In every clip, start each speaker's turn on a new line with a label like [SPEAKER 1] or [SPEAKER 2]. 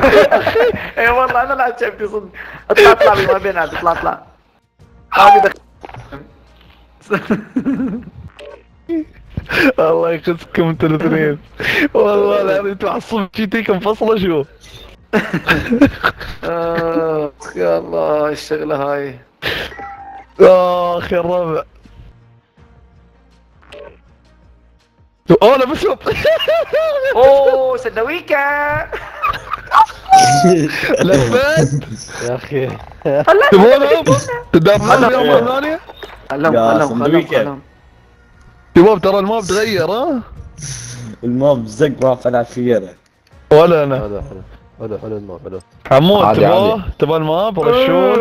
[SPEAKER 1] اي والله انا لا شفتي صدق. اطلع اطلع ما بين هذا، اطلع اطلع. هذه
[SPEAKER 2] الله يخزكم انتوا الاثنين. والله العظيم تعصب جيتيكم فصله شو.
[SPEAKER 1] يا الله الشغله هاي.
[SPEAKER 2] اخ يا الربع. اوه لا بس
[SPEAKER 1] اوه سندويكا.
[SPEAKER 2] لفت
[SPEAKER 3] يا اخي.
[SPEAKER 2] تبونهم تدافعون يوم ثانية.
[SPEAKER 1] علم خلهم.
[SPEAKER 2] شباب ترى الماب تغير ها.
[SPEAKER 4] الموب زق رافع العافية.
[SPEAKER 2] ولا انا.
[SPEAKER 3] حلو الماب حلو.
[SPEAKER 2] حمود تبغى الماب رشون.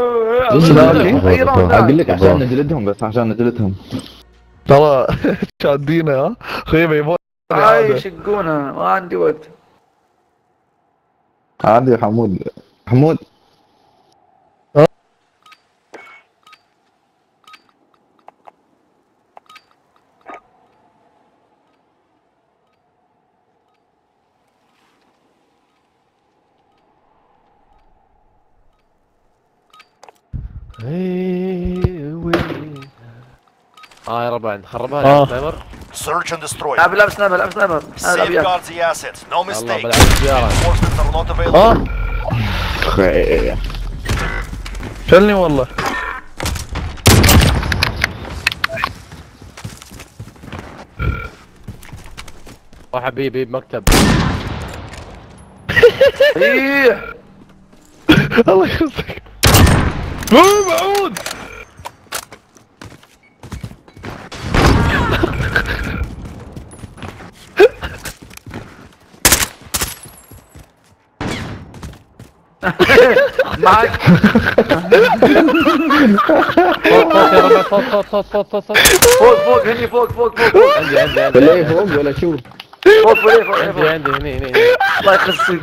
[SPEAKER 5] اقول لك عشان نجلدهم، بس عشان نجلدهم
[SPEAKER 2] ترى شادينا ها خيبه يبون.
[SPEAKER 1] هاي يشقونا ما عندي وقت.
[SPEAKER 5] عادي. حمود
[SPEAKER 3] يا ربع نخربها السنايبر.
[SPEAKER 6] Search and destroy.
[SPEAKER 1] العب سنايبر العب سنايبر.
[SPEAKER 6] Safeguard the assets. No
[SPEAKER 3] الله
[SPEAKER 6] mistake.
[SPEAKER 3] بلعب السيارة.
[SPEAKER 6] Reinforcements are not available.
[SPEAKER 2] شلني والله.
[SPEAKER 3] حبيبي بمكتب.
[SPEAKER 1] ايه
[SPEAKER 2] الله يخزك. معود.
[SPEAKER 1] معك. فوق هني فوق.
[SPEAKER 5] ولا فوق ولا شو.
[SPEAKER 1] فوق
[SPEAKER 3] عندي هني.
[SPEAKER 1] الله يخصك.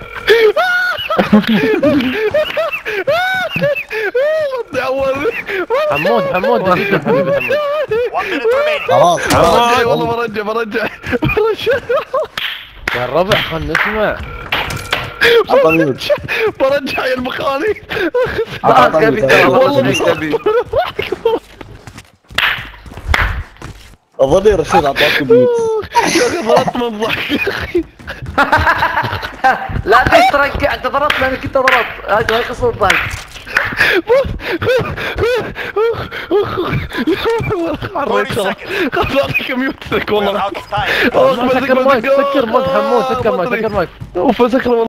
[SPEAKER 3] حمود حبيبي حمود.
[SPEAKER 6] 1 minute remaining.
[SPEAKER 4] خلاص
[SPEAKER 2] والله برجع.
[SPEAKER 3] يا الربع خلنا نسمع.
[SPEAKER 2] برجع يا المخاني.
[SPEAKER 1] والله
[SPEAKER 4] اظني رشيد اعطاك بيوت.
[SPEAKER 2] يا اخي ضربت من الضحك يا اخي.
[SPEAKER 1] لا ترجع انت ضربت لانك كنت ضربت. هاي قصة الضحك.
[SPEAKER 2] مريت خلاص اعطيك ميوتك والله.
[SPEAKER 6] We're out of time.
[SPEAKER 3] سكر مايك حمود. سكر مايك.
[SPEAKER 2] اوف سكر والله.